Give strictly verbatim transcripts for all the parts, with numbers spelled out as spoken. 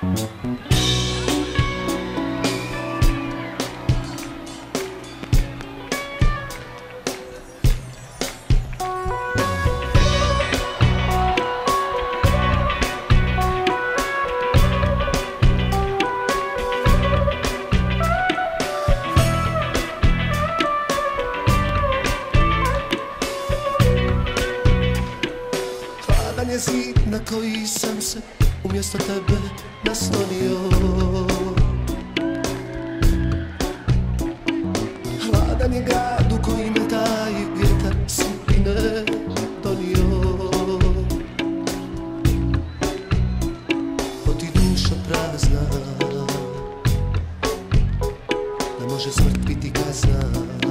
Je zid na koji sam se umjesto tebe naslonio. Hladan je grad u koji me taj vjetar sudbine donio. Ko ti duša prazna, da može smrt biti kazna.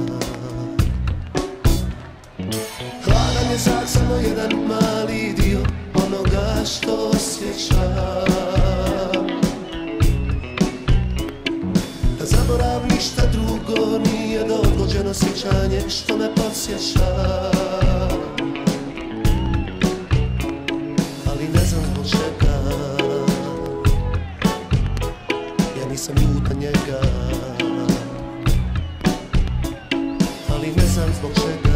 Hladan je zrak samo jedan mali dio onoga što osjećam. Da zaborav ništa drugo nije do odgođeno sjećanje što me podsjeća. Ali ne znam zbog čega, ja nisam ljuta njega. Ali ne znam zbog čega.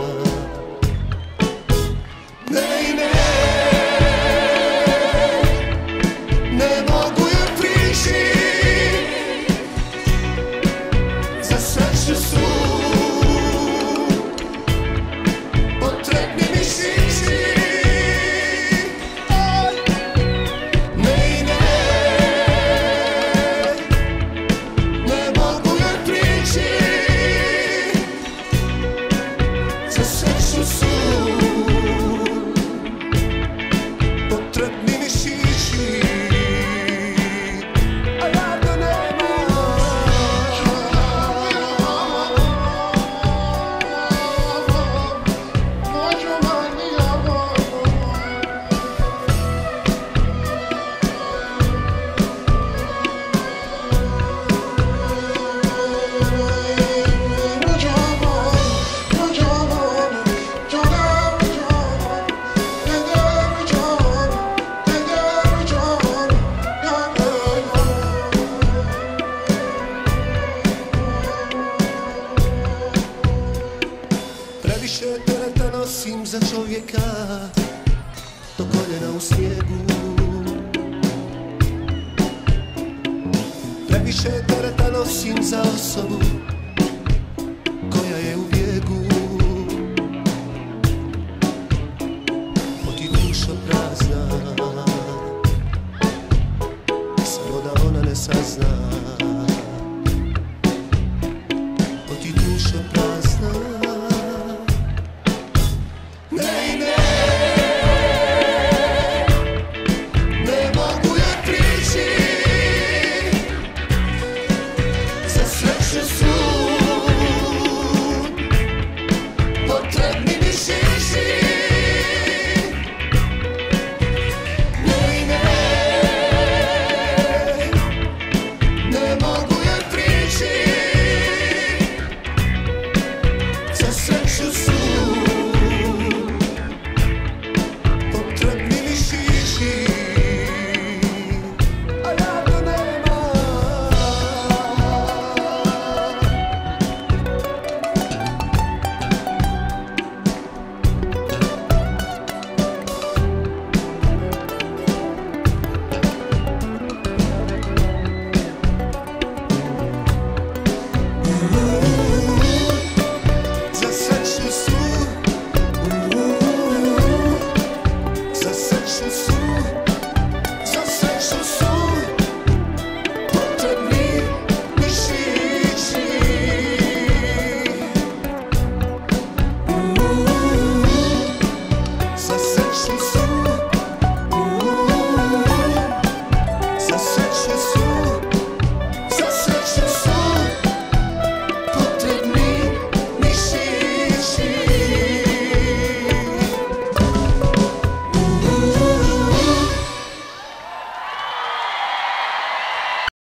Previše tereta nosim za čovjeka do koljena u snijegu. Previše tereta nosim za osobu